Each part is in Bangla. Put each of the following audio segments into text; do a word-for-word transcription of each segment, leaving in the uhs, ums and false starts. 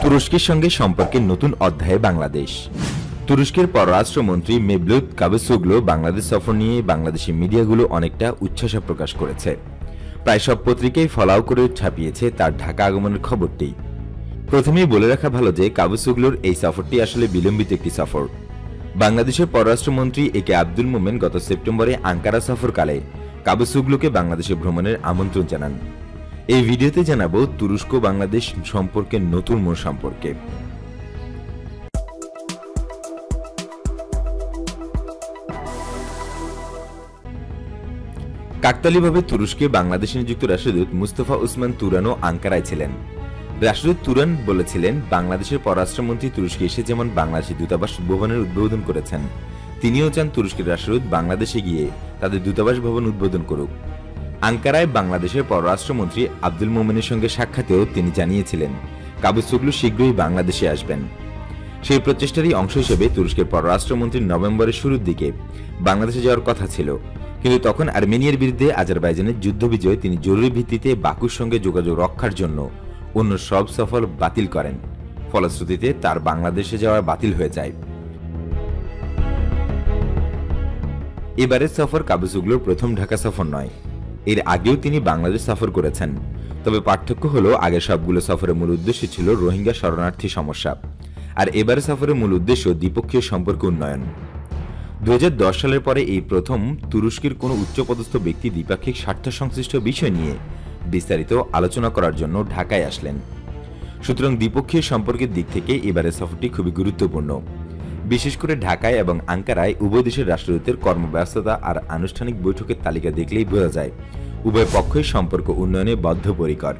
তুরস্কের সঙ্গে সম্পর্কের নতুন অধ্যায়ে বাংলাদেশ। তুরস্কের পররাষ্ট্রমন্ত্রী মেভলুত কাভুসোগলু বাংলাদেশ সফর নিয়ে বাংলাদেশি মিডিয়াগুলো অনেকটা উচ্ছ্বাস প্রকাশ করেছে। প্রায় সব পত্রিকাই ফলাও করে ছাপিয়েছে তার ঢাকা আগমনের খবরটি। প্রথমেই বলে রাখা ভালো যে কাভুসোগলুর এই সফরটি আসলে বিলম্বিত একটি সফর। বাংলাদেশের পররাষ্ট্রমন্ত্রী এ কে আব্দুল মোমেন গত সেপ্টেম্বরে আঙ্কারা সফরকালে কাভুসোগলুকে বাংলাদেশে ভ্রমণের আমন্ত্রণ জানান। এই ভিডিওতে জানাবো তুরস্ক বাংলাদেশ সম্পর্কের নতুন মোড় সম্পর্কে। কাকতালীয়ভাবে তুরস্কে বাংলাদেশে নিযুক্ত রাষ্ট্রদূত মুস্তফা উসমান তুরানও আঙ্কারায় ছিলেন। রাষ্ট্রদূত তুরান বলেছিলেন, বাংলাদেশের পররাষ্ট্রমন্ত্রী তুরস্কে এসে যেমন বাংলাদেশি দূতাবাস ভবনের উদ্বোধন করেছেন, তিনিও চান তুরস্কের রাষ্ট্রদূত বাংলাদেশে গিয়ে তাদের দূতাবাস ভবন উদ্বোধন করুক। আঙ্কারায় বাংলাদেশের পররাষ্ট্রমন্ত্রী আব্দুল মোমেনের সঙ্গে সাক্ষাতেও তিনি জানিয়েছিলেন কাভুসোগলু শীঘ্রই বাংলাদেশে আসবেন। সেই প্রচেষ্টারই অংশ হিসেবে তুরস্কের পররাষ্ট্রমন্ত্রী নভেম্বরের শুরুর দিকে বাংলাদেশে যাওয়ার কথা ছিল, কিন্তু তখন আর্মেনিয়ার বিরুদ্ধে আজারবাইজানের যুদ্ধবিজয়ে তিনি জরুরি ভিত্তিতে বাকুর সঙ্গে যোগাযোগ রক্ষার জন্য অন্য সব সফর বাতিল করেন। ফলশ্রুতিতে তার বাংলাদেশে যাওয়া বাতিল হয়ে যায়। এবারের সফর কাভুসোগলুর প্রথম ঢাকা সফর নয়, এর আগেও তিনি বাংলাদেশ সফর করেছেন। তবে পার্থক্য হলো আগের সবগুলো সফরের মূল উদ্দেশ্য ছিল রোহিঙ্গা শরণার্থী সমস্যা, আর এবারের সফরের মূল উদ্দেশ্য দ্বিপক্ষীয় সম্পর্ক উন্নয়ন। দুই হাজার দশ সালের পরে এই প্রথম তুরস্কের কোনো উচ্চপদস্থ ব্যক্তি দ্বিপাক্ষিক স্বার্থ সংশ্লিষ্ট বিষয় নিয়ে বিস্তারিত আলোচনা করার জন্য ঢাকায় আসলেন। সুতরাং দ্বিপক্ষীয় সম্পর্কের দিক থেকে এবারের সফরটি খুবই গুরুত্বপূর্ণ। বিশেষ করে ঢাকায় এবং আঙ্কারায় উভয় দেশের রাষ্ট্রদূতের কর্মব্যস্ততা আর আনুষ্ঠানিক বৈঠকের তালিকা দেখলেই বোঝা যায় উভয় পক্ষই সম্পর্ক উন্নয়নে বদ্ধপরিকর।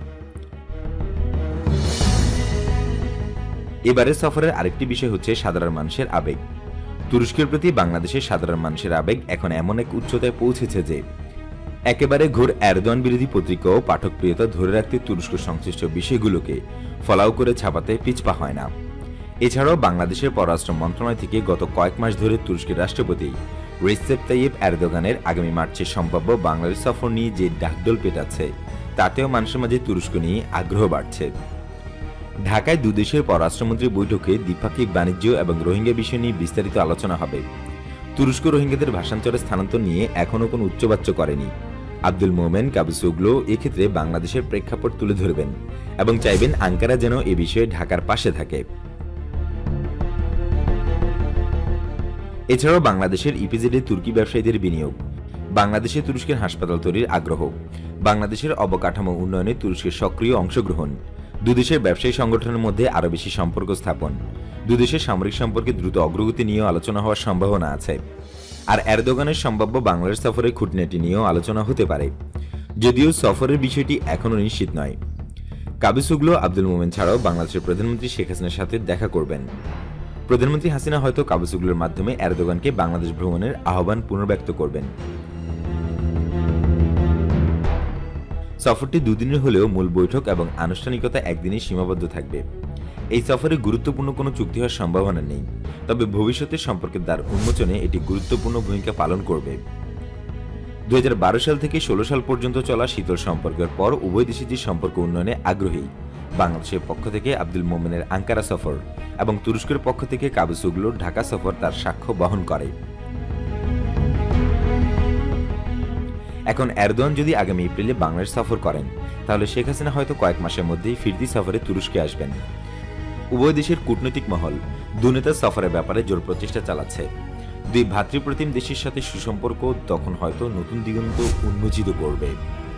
এবারের সফরের আরেকটি বিষয় হচ্ছে সাধারণ মানুষের আবেগ। তুরস্কের প্রতি বাংলাদেশের সাধারণ মানুষের আবেগ এখন এমন এক উচ্চতায় পৌঁছেছে যে একেবারে ঘোর এরদোয়ান বিরোধী পত্রিকা ও পাঠকপ্রিয়তা ধরে রাখতে তুরস্ক সংশ্লিষ্ট বিষয়গুলোকে ফলাও করে ছাপাতে পিছপা হয় না। এছাড়াও বাংলাদেশের পররাষ্ট্র মন্ত্রণালয় থেকে গত কয়েক মাস ধরে তুরস্কের রাষ্ট্রপতি রিসেপ তাইয়েপ এরদোগানের আগামী মার্চে সম্ভাব্য বাংলাদেশ সফর নিয়ে যে ডাকডোল পেটাচ্ছে, তাতেও মানুষের মাঝে তুরস্ক নিয়ে আগ্রহ বাড়ছে। ঢাকায় দুদেশের পররাষ্ট্রমন্ত্রীর বৈঠকে দ্বিপাক্ষিক বাণিজ্য এবং রোহিঙ্গা বিষয় নিয়ে বিস্তারিত আলোচনা হবে। তুরস্ক রোহিঙ্গাদের ভাষান্তরে স্থানান্তর নিয়ে এখনও কোনো উচ্চবাচ্য করেনি। আব্দুল মোমেন কাভুসোগলু এক্ষেত্রে বাংলাদেশের প্রেক্ষাপট তুলে ধরবেন এবং চাইবেন আঙ্কারা যেন এ বিষয়ে ঢাকার পাশে থাকে। এছাড়াও বাংলাদেশের ইপিজেডে তুর্কি ব্যবসায়ীদের বিনিয়োগ, বাংলাদেশে তুরস্কের হাসপাতাল তৈরির আগ্রহ, বাংলাদেশের অবকাঠামো উন্নয়নে তুরস্কের সক্রিয় অংশগ্রহণ, দুদেশের ব্যবসায়ী সংগঠনের মধ্যে আরও বেশি সম্পর্ক স্থাপন, দুদেশের সামরিক সম্পর্কে দ্রুত অগ্রগতি নিয়েও আলোচনা হওয়ার সম্ভাবনা আছে। আর এরদোগানের সম্ভাব্য বাংলাদেশ সফরের খুঁটিনাটি নিয়েও আলোচনা হতে পারে, যদিও সফরের বিষয়টি এখনও নিশ্চিত নয়। কাভুসোগলু আব্দুল মোমেন ছাড়াও বাংলাদেশের প্রধানমন্ত্রী শেখ হাসিনার সাথে দেখা করবেন। প্রধানমন্ত্রী হাসিনা হয়তো কাভুসোগলুর মাধ্যমে এরদোগানকে বাংলাদেশ ভ্রমণের আহ্বান পুনর্ব্যক্ত করবেন। সফরটি দুদিনের হলেও মূল বৈঠক এবং আনুষ্ঠানিকতা একদিনে সীমাবদ্ধ থাকবে। এই সফরে গুরুত্বপূর্ণ কোনো চুক্তি হওয়ার সম্ভাবনা নেই, তবে ভবিষ্যতের সম্পর্কের দ্বার উন্মোচনে এটি গুরুত্বপূর্ণ ভূমিকা পালন করবে। দুই হাজার বারো সাল থেকে ষোলো সাল পর্যন্ত চলা শীতল সম্পর্কের পর উভয় দেশে যে সম্পর্ক উন্নয়নে আগ্রহী, বাংলাদেশের পক্ষ থেকে আব্দুল মোমেনের আঙ্কারা সফর এবং তুরস্কের পক্ষ থেকে কাভুসোগলুর ঢাকা সফর তার সাক্ষ্য বহন করে। এখন এরদোয়ান যদি আগামী এপ্রিলে বাংলাদেশ সফর করেন, তাহলে শেখ হাসিনা হয়তো কয়েক মাসের মধ্যেই ফিরতি সফরে তুরস্কে আসবেন। উভয় দেশের কূটনৈতিক মহল দুনেতার সফরের ব্যাপারে জোর প্রচেষ্টা চালাচ্ছে। দুই ভ্রাতৃপ্রতিম দেশের সাথে সুসম্পর্ক তখন হয়তো নতুন দিগন্ত উন্মোচিত করবে।